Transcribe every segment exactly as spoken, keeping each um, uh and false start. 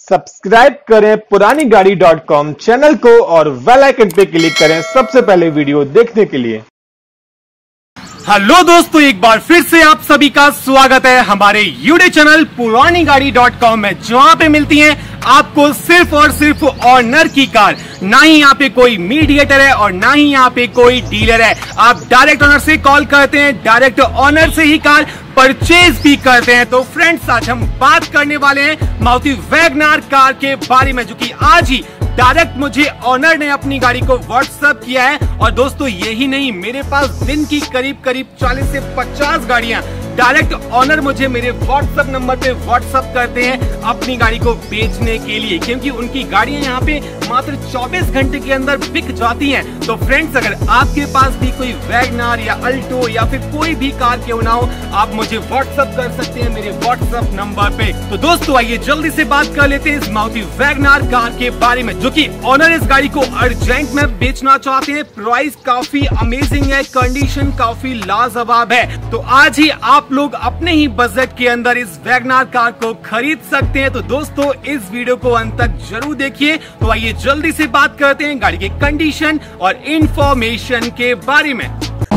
Subscribe करें पुरानी गाड़ी डॉट कॉम चैनल को और बेल आइकन पे क्लिक करें सबसे पहले वीडियो देखने के लिए। हेलो दोस्तों, एक बार फिर से आप सभी का स्वागत है हमारे यूट्यूब चैनल पुरानी गाड़ी डॉट कॉम में, जहां पे मिलती हैं आपको सिर्फ और सिर्फ ऑनर की कार। ना ही यहाँ पे कोई मीडिएटर है और ना ही यहाँ पे कोई डीलर है। आप डायरेक्ट ऑनर से कॉल करते हैं, डायरेक्ट ऑनर से ही कार परचेज भी करते हैं। तो फ्रेंड्स, आज हम बात करने वाले हैं मारुति वैगनार कार के बारे में, जो कि आज ही डायरेक्ट मुझे ऑनर ने अपनी गाड़ी को व्हाट्सएप किया है। और दोस्तों, यही नहीं, मेरे पास दिन की करीब करीब चालीस से पचास गाड़ियां डायरेक्ट ऑनर मुझे मेरे व्हाट्सएप नंबर पे व्हाट्सएप करते हैं अपनी गाड़ी को बेचने के लिए, क्योंकि उनकी गाड़ियां यहाँ पे मात्र चौबीस घंटे के अंदर बिक जाती हैं। तो फ्रेंड्स, अगर आपके पास भी कोई वैगनार या अल्टो या फिर कोई भी कार क्यों ना हो, आप मुझे व्हाट्सएप कर सकते हैं मेरे व्हाट्सएप नंबर पे। तो दोस्तों, आइए जल्दी से बात कर लेते हैं इस मारुति वैगनार कार के बारे में, जो कि ऑनर इस गाड़ी को अर्जेंट में बेचना चाहते हैं। प्राइस काफी अमेजिंग है, कंडीशन काफी लाजवाब है। तो आज ही आप लोग अपने ही बजट के अंदर इस वैगनार कार को खरीद सकते हैं। तो दोस्तों, इस वीडियो को अंत तक जरूर देखिए। तो आइए जल्दी से बात करते हैं गाड़ी के कंडीशन और इंफॉर्मेशन के बारे में।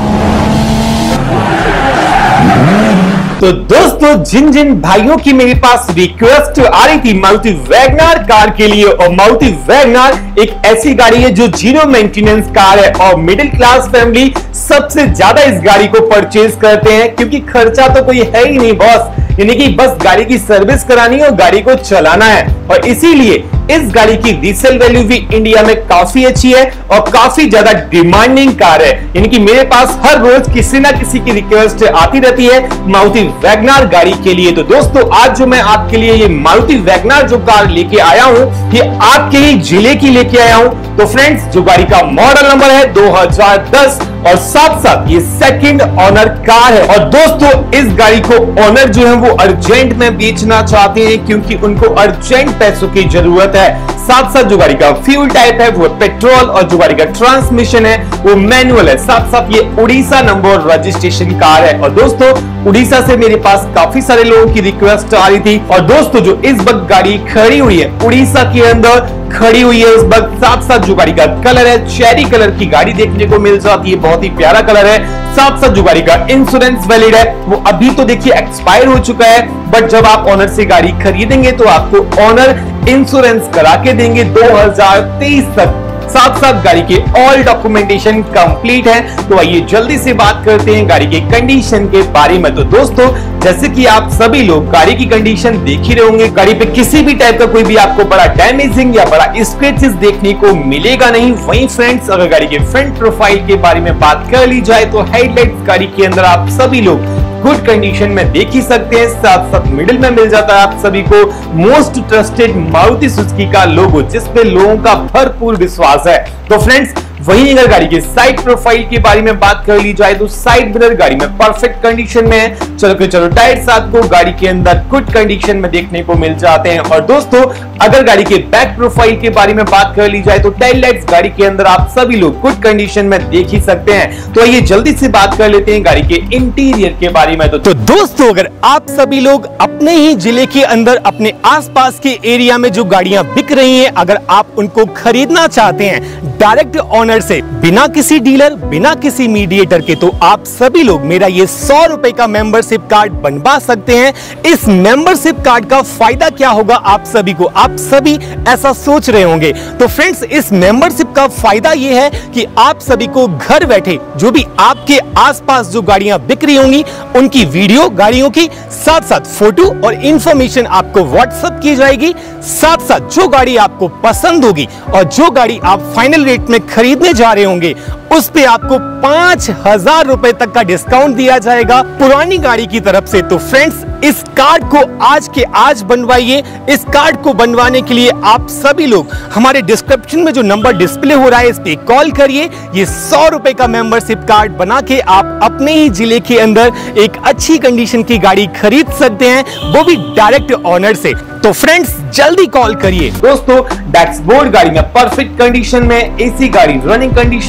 तो दोस्तों, जिन जिन भाइयों की मेरे पास रिक्वेस्ट आ रही थी मारुति वैगनार कार के लिए, और मारुति वैगनार एक ऐसी गाड़ी है जो जीरो मेंटेनेंस कार है और मिडिल क्लास फैमिली सबसे ज्यादा इस गाड़ी को परचेज करते हैं, क्योंकि खर्चा तो कोई है ही नहीं बॉस, यानी कि बस गाड़ी की सर्विस करानी है और गाड़ी को चलाना है। और इसीलिए इस गाड़ी की रीसेल वैल्यू भी इंडिया में काफी अच्छी है और काफी ज्यादा डिमांडिंग कार है, यानी कि मेरे पास हर रोज किसी ना किसी की रिक्वेस्ट आती रहती है मारुति वैगनार गाड़ी के लिए। तो दोस्तों, आज जो मैं आपके लिए ये मारुति वैगनार जो कार लेके आया हूं, ये आपके ही जिले की लेके आया हूं। तो फ्रेंड्स, जो गाड़ी का मॉडल नंबर है दो हज़ार दस और साथ साथ ये सेकंड ऑनर कार है। और दोस्तों, इस गाड़ी को ऑनर जो है वो अर्जेंट में बेचना चाहते हैं, क्योंकि उनको अर्जेंट पैसों की जरूरत है। साथ साथ जो गाड़ी का फ्यूल टाइप है वो पेट्रोल और जो गाड़ी का ट्रांसमिशन है वो मैनुअल है। साथ साथ ये उड़ीसा नंबर रजिस्ट्रेशन कार है। और दोस्तों, उड़ीसा से मेरे पास काफी सारे लोगों की रिक्वेस्ट आ रही थी। और दोस्तों, जो इस वक्त गाड़ी खड़ी हुई है उड़ीसा के अंदर खड़ी हुई है इस वक्त, साथ साथ जो गाड़ी का कलर है चेरी कलर की गाड़ी देखने को मिल जाती है, बहुत ही प्यारा कलर है। साथ साथ जो गाड़ी का इंश्योरेंस वैलिड है वो अभी तो देखिए एक्सपायर हो चुका है, बट जब आप ऑनर से गाड़ी खरीदेंगे तो आपको ऑनर इंश्योरेंस करा के देंगे दो हज़ार तेईस तक। साथ साथ गाड़ी के ऑल डॉक्यूमेंटेशन कंप्लीट है। तो आइए जल्दी से बात करते हैं गाड़ी के कंडीशन के बारे में। तो दोस्तों, जैसे कि आप सभी लोग गाड़ी की कंडीशन देख ही रहे होंगे, गाड़ी पे किसी भी टाइप का कोई भी आपको बड़ा डैमेजिंग या बड़ा स्क्रैचेस देखने को मिलेगा नहीं। वहीं फ्रेंड्स, अगर गाड़ी के फ्रंट प्रोफाइल के बारे में बात कर ली जाए तो हेडलाइट्स गाड़ी के अंदर आप सभी लोग गुड कंडीशन में देख ही सकते हैं। साथ साथ मिडिल में मिल जाता है आप सभी को मोस्ट ट्रस्टेड मारुति सुजुकी का लोगो, जिस पे लोगों का भरपूर विश्वास है। तो फ्रेंड्स, वहीं अगर गाड़ी के साइड प्रोफाइल के बारे में बात कर ली जाए तो साइड मिरर गाड़ी में परफेक्ट कंडीशन में है। चलो के चलो टायर्स आपको गाड़ी के अंदर गुड कंडीशन में देखने को मिल जाते हैं। और दोस्तों, अगर गाड़ी के बैक प्रोफाइल के बारे में बात कर ली जाए तो टेल लाइट्स गाड़ी के अंदर आप सभी लोग गुड कंडीशन में देख ही सकते हैं। तो ये जल्दी से बात कर लेते हैं गाड़ी के इंटीरियर के बारे में। तो, तो दोस्तों, अगर आप सभी लोग अपने ही जिले के अंदर अपने आसपास के एरिया में जो गाड़ियां बिक रही हैं, अगर आप उनको खरीदना चाहते हैं डायरेक्ट ऑनर से, बिना किसी डीलर बिना किसी मीडिएटर के, तो आप सभी लोग मेरा ये सौ रुपए का मेंबरशिप कार्ड बनवा सकते हैं। इस मेंबरशिप कार्ड का फायदा क्या होगा आप सभी को, आप सभी ऐसा सोच रहे होंगे। तो फ्रेंड्स, इस मेंबरशिप का फायदा ये है कि आप सभी को घर बैठे जो भी आपके आसपास जो गाड़ियां बिक रही होंगी उनकी वीडियो, गाड़ियों की साथ साथ फोटो और इंफॉर्मेशन आपको व्हाट्सएप की जाएगी। साथ साथ जो गाड़ी आपको पसंद होगी और जो गाड़ी आप फाइनल रेट में खरीदने जा रहे होंगे उस पे आपको पांच हजार रुपए तक का डिस्काउंट दिया जाएगा पुरानी गाड़ी की तरफ से। तो फ्रेंड्स, इस कार्ड को आज के आज बनवाइए। इस कार्ड को बनवाने के लिए आप सभी लोग हमारे डिस्क्रिप्शन में जो नंबर डिस्प्ले हो रहा है इस पे कॉल करिए। ये सौ रुपए का मेंबरशिप कार्ड बना के आप अपने ही जिले के अंदर एक अच्छी कंडीशन की गाड़ी खरीद सकते हैं, वो भी डायरेक्ट ऑनर से। तो फ्रेंड्स, जल्दी कॉल करिए। दोस्तों, डैशबोर्ड गाड़ी में परफेक्ट कंडीशन में, एसी गाड़ी रनिंग कंडीशन में,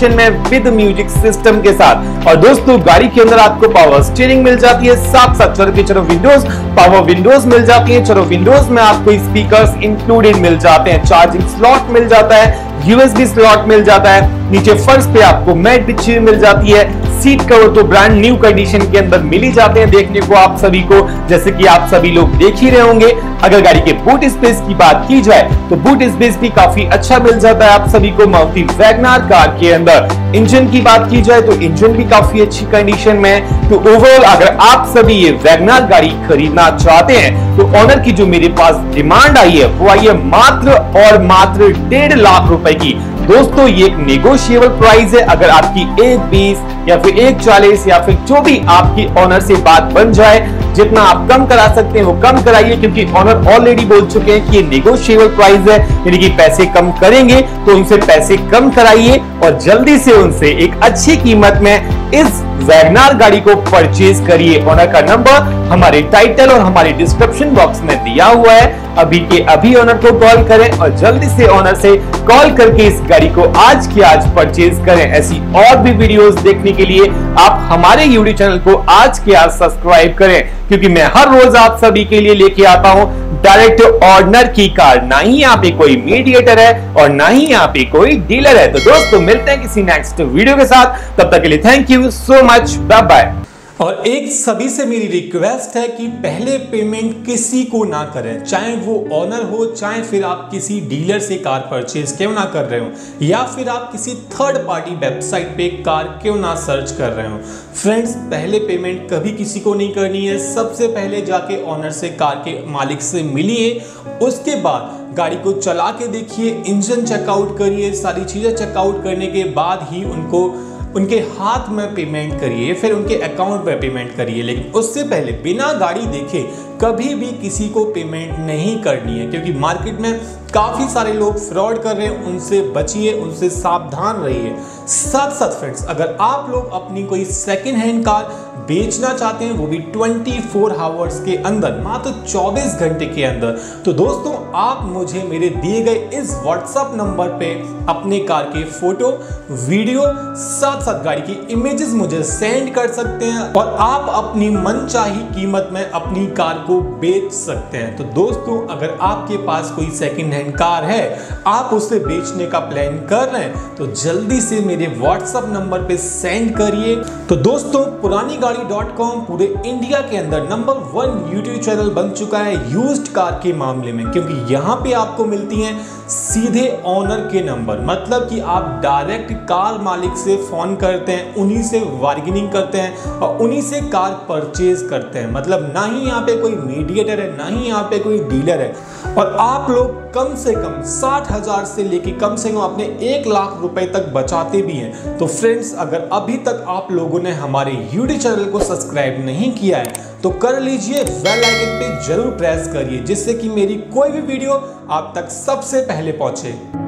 विद म्यूजिक सिस्टम के साथ। और दोस्तों गाड़ी के अंदर आपको पावर स्टीयरिंग मिल जाती है, साथ साथ चलो के चलो विंडोज पावर विंडोज मिल जाती है। चलो विंडोज में आपको स्पीकर्स इंक्लूडेड मिल जाते हैं, चार्जिंग स्लॉट मिल जाता है, यूएसबी स्लॉट मिल जाता है, नीचे फर्श पे आपको मैट बिछी मिल जाती है, सीट कवर तो ब्रांड न्यू कंडीशन के अंदर मिल ही जाते हैं देखने को आप सभी को, जैसे कि आप सभी लोग देख ही रहे होंगे। अगर गाड़ी के बूट स्पेस की बात की जाए तो बूट स्पेस भी काफी अच्छा मिल जाता है आप सभी को मारुति वैगनआर कार के अंदर। इंजन की बात की जाए तो इंजन भी काफी अच्छी कंडीशन में है। तो ओवरऑल अगर आप सभी ये वैगनआर गाड़ी खरीदना चाहते हैं तो ऑनर की जो मेरे पास डिमांड आई है वो आई है मात्र और मात्र डेढ़ लाख रुपए की। दोस्तों ये एक नेगोशिएबल प्राइस है, अगर आपकी एक बीस या फिर एक चालीस या फिर जो भी आपकी ऑनर से बात बन जाए, जितना आप कम करा सकते हैं वो कम कराइए, क्योंकि ऑनर ऑलरेडी बोल चुके हैं कि ये नेगोशिएबल प्राइस है, यानी कि पैसे कम करेंगे तो उनसे पैसे कम कराइए और जल्दी से उनसे एक अच्छी कीमत में इस वैगनआर गाड़ी को परचेज करिए। ऑनर का नंबर हमारे टाइटल और हमारे डिस्क्रिप्शन बॉक्स में दिया हुआ है, अभी के अभी ऑनर को कॉल करें और जल्दी से ऑनर से कॉल करके इस गाड़ी को आज की आज परचेज करें। ऐसी और भी वीडियोस देखने के लिए आप हमारे यूट्यूब चैनल को आज के आज सब्सक्राइब करें, क्योंकि मैं हर रोज आप सभी के लिए लेके आता हूं डायरेक्ट ऑनर की कार, ना ही यहाँ पे कोई मीडिएटर है और ना ही यहाँ पे कोई डीलर है। तो दोस्तों मिलते हैं किसी नेक्स्ट वीडियो के साथ, तब तक के लिए thank you so much, bye bye. और एक सभी से मेरी रिक्वेस्ट है कि पहले पेमेंट किसी को ना करें, चाहे वो ऑनर हो, चाहे फिर आप किसी डीलर से कार परचेज क्यों ना कर रहे हो, या फिर आप किसी थर्ड पार्टी वेबसाइट पे कार क्यों ना सर्च कर रहे हो। फ्रेंड्स पहले पेमेंट कभी किसी को नहीं करनी है, सबसे पहले जाके ऑनर से, कार के मालिक से मिलिए, उसके बाद गाड़ी को चला के देखिए, इंजन चेकआउट करिए, सारी चीज़ें चेकआउट करने के बाद ही उनको उनके हाथ में पेमेंट करिए, फिर उनके अकाउंट में पेमेंट करिए। लेकिन उससे पहले बिना गाड़ी देखे कभी भी किसी को पेमेंट नहीं करनी है, क्योंकि मार्केट में काफ़ी सारे लोग फ्रॉड कर रहे हैं, उनसे बचिए, उनसे सावधान रहिए। साथ साथ फ्रेंड्स अगर आप लोग अपनी कोई सेकेंड हैंड कार बेचना चाहते हैं, वो भी चौबीस आवर्स के अंदर, मात्र चौबीस घंटे के अंदर, तो दोस्तों आप मुझे मेरे दिए गए इस व्हाट्सएप नंबर पे अपने कार के फोटो, वीडियो, साथ साथ गाड़ी की इमेजेस मुझे सेंड कर सकते हैं और आप अपनी मनचाही कीमत में अपनी कार को बेच सकते हैं। तो दोस्तों अगर आपके पास कोई सेकेंड हैंड कार है, आप उसे बेचने का प्लान कर रहे हैं, तो जल्दी से मेरे व्हाट्सएप नंबर पे सेंड करिए। तो दोस्तों पुरानी गाड़ी डॉट कॉम पूरे इंडिया के अंदर नंबर वन यूट्यूब चैनल बन चुका है यूज्ड कार के मामले में, क्योंकि यहाँ पे आपको मिलती हैं सीधे ऑनर के नंबर, मतलब कि आप डायरेक्ट कार मालिक से फोन करते हैं, उन्हीं से बार्गेनिंग करते हैं और उन्हीं से कार परचेज करते हैं। मतलब ना ही यहाँ पे कोई मीडिएटर है, ना ही यहाँ पे कोई डीलर है, और आप लोग कम से कम साठ हजार से लेके कम से कम अपने एक लाख रुपए तक बचाते भी हैं। तो फ्रेंड्स अगर अभी तक आप लोगों ने हमारे यूट्यूब चैनल को सब्सक्राइब नहीं किया है तो कर लीजिए, बेल आइकन पे जरूर प्रेस करिए, जिससे कि मेरी कोई भी वीडियो आप तक सबसे पहले पहुंचे।